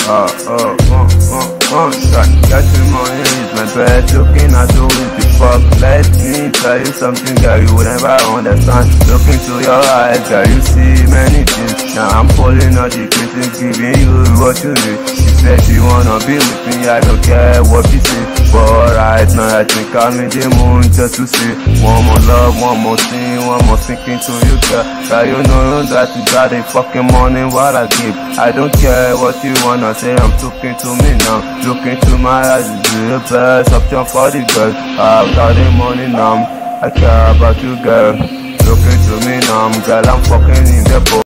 Getting money is my bed. Looking at you with the fuck. Let me tell you something, girl, you would never understand. Look into your eyes, girl, you see many things. Now I'm pulling out the kisses, giving you what you need. She said she wanna be with me, I don't care what you say. But right now I think I'm in the moon just to see. One more love, one more thing, one more thinking to you, girl. Girl, you know that you got a fucking money what I give. I don't care what you wanna say, I'm talking to me now. Look into my eyes, it's the best option for the girl. I've got the money now, I care about you, girl. Look into me now, girl, I'm fucking in the boat.